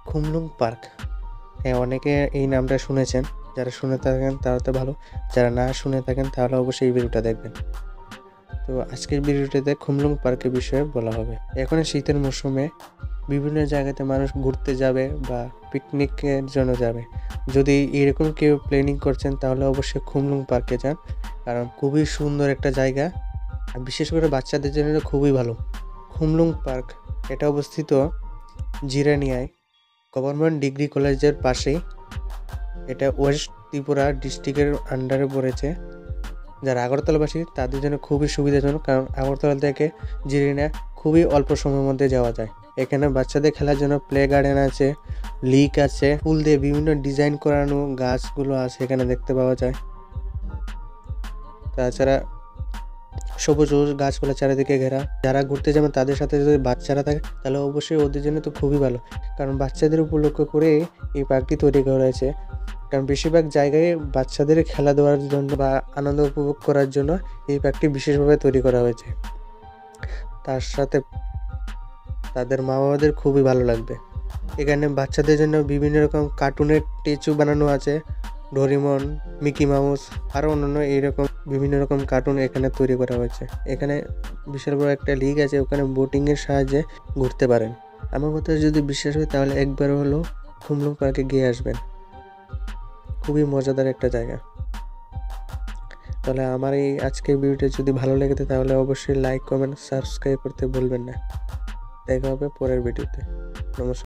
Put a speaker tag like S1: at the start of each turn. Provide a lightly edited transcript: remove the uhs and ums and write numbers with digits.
S1: Khumlung park. হ্যাঁ, অনেকে এই নামটা শুনেছেন। যারা শুনে থাকেন তারা তো ভালো, যারা না শুনে থাকেন তাহলে অবশ্যই এই ভিডিওটা দেখবেন। তো আজকের ভিডিওটিতে খুমলুং পার্কের বিষয়ে বলা হবে। এখন শীতের মৌসুমে বিভিন্ন জায়গাতে মানুষ ঘুরতে যাবে বা পিকনিকের জন্য যাবে। যদি এরকম কেউ প্ল্যানিং করছেন তাহলে অবশ্যই খুমলুং পার্কে যান, কারণ খুবই সুন্দর একটা জায়গা, আর বিশেষ করে বাচ্চাদের জন্য খুবই ভালো। খুমলুং পার্ক এটা অবস্থিত জিরানিয়ায়, গভর্নমেন্ট ডিগ্রি কলেজের পাশেই। এটা ওয়েস্ট ত্রিপুরা ডিস্ট্রিক্টের আন্ডারে পড়েছে। যারা আগরতলাবাসী তাদের জন্য খুবই সুবিধাজনক, কারণ আগরতলা থেকে জিরানিয়া খুবই অল্প সময়ের মধ্যে যাওয়া যায়। এখানে বাচ্চাদের খেলার জন্য প্লে গার্ডেন আছে, লিক আছে, ফুল দিয়ে বিভিন্ন ডিজাইন করানো গাছগুলো আছে এখানে দেখতে পাওয়া যায়। তাছাড়া সবুজ সবুজ গাছপালা চারিদিকে ঘেরা। যারা ঘুরতে যাবেন তাদের সাথে যদি বাচ্চারা থাকে তাহলে অবশ্যই ওদের জন্য তো খুবই ভালো, কারণ বাচ্চাদের উপলক্ষ করে এই পার্কটি তৈরি করা হয়েছে। কারণ বেশিরভাগ জায়গায় বাচ্চাদের খেলা দেওয়ার জন্য বা আনন্দ উপভোগ করার জন্য এই পার্কটি বিশেষভাবে তৈরি করা হয়েছে। তার সাথে তাদের মা বাবাদের খুবই ভালো লাগবে। এখানে বাচ্চাদের জন্য বিভিন্ন রকম কার্টুনের স্ট্যাচু বানানো আছে, ডোরেমন, মিকি মাউস, আরও অন্যান্য এইরকম বিভিন্ন রকম কার্টুন এখানে তৈরি করা হয়েছে। এখানে বিশাল বড় একটা লেক আছে, ওখানে বোটিংয়ের সাহায্যে ঘুরতে পারেন। আমার কথা যদি বিশ্বাস হয় তাহলে একবার হলেও খুমলুং পার্কে গিয়ে আসবেন, খুবই মজাদার একটা জায়গা। তাহলে আমার এই আজকের ভিডিওটা যদি ভালো লেগে থাকে তাহলে অবশ্যই লাইক, কমেন্ট, সাবস্ক্রাইব করতে ভুলবেন না। দেখা হবে পরের ভিডিওতে। নমস্কার।